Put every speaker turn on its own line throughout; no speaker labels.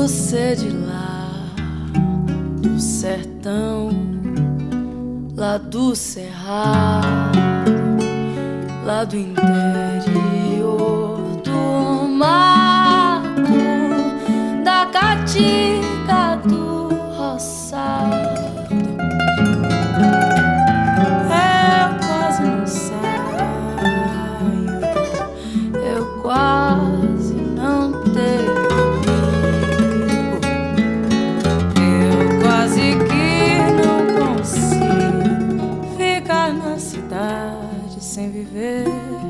Você de lá do sertão, lá do cerrado, lá do interior do mato, da caatinga do roçado. Eu quase não saio, eu quase não tenho amigo, eu quase que não consigo ficar na cidade sem viver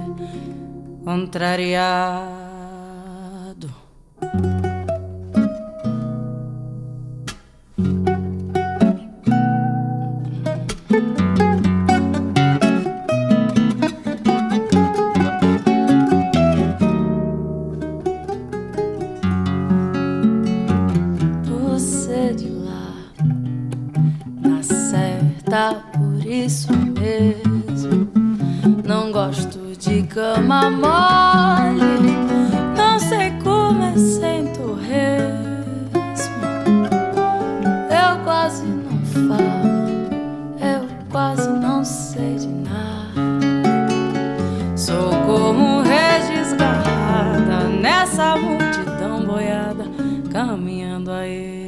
contrariado. Você de lá, na certa, por isso mesmo não gosto de cama mole, não sei como é sem torresmo. Eu quase não falo, eu quase não sei de nada. Sou como desgarrada nessa multidão boiada, caminhando a esmo.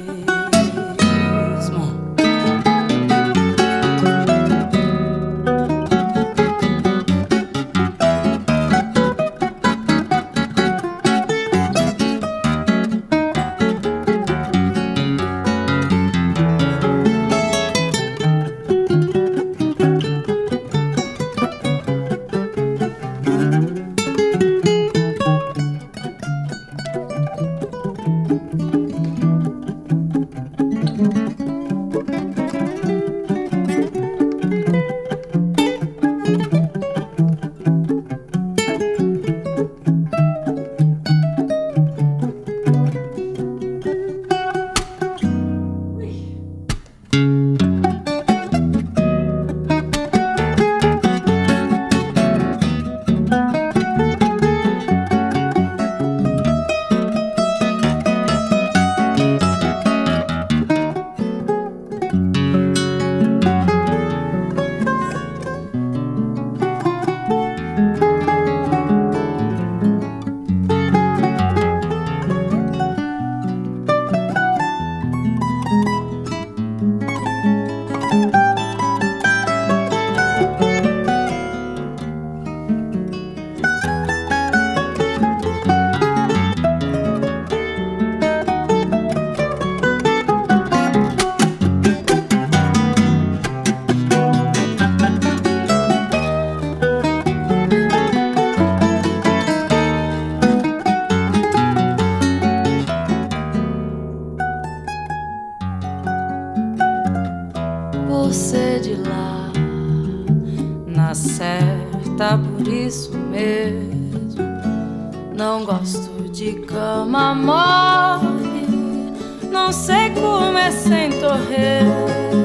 Você de lá, na certa, por isso mesmo não gosto de cama mole, não sei como é sem torresmo.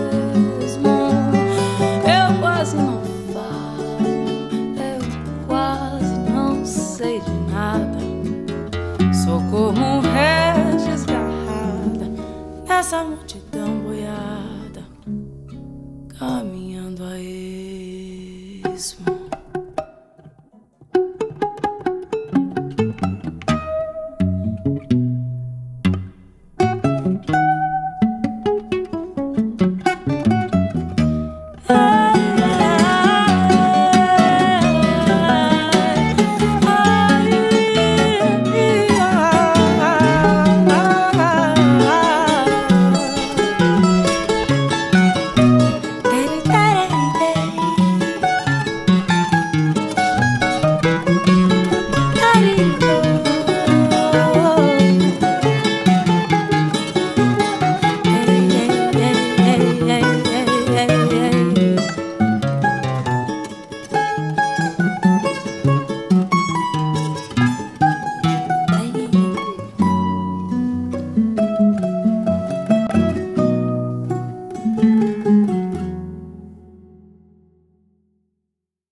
Eu quase não falo, eu quase não sei de nada. Sou como desgarrada nessa multidão